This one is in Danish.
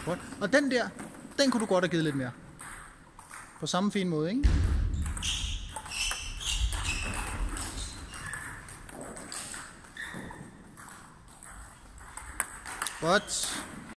Godt. Og den der, den kunne du godt have givet lidt mere. På samme fin måde, ikke? Godt.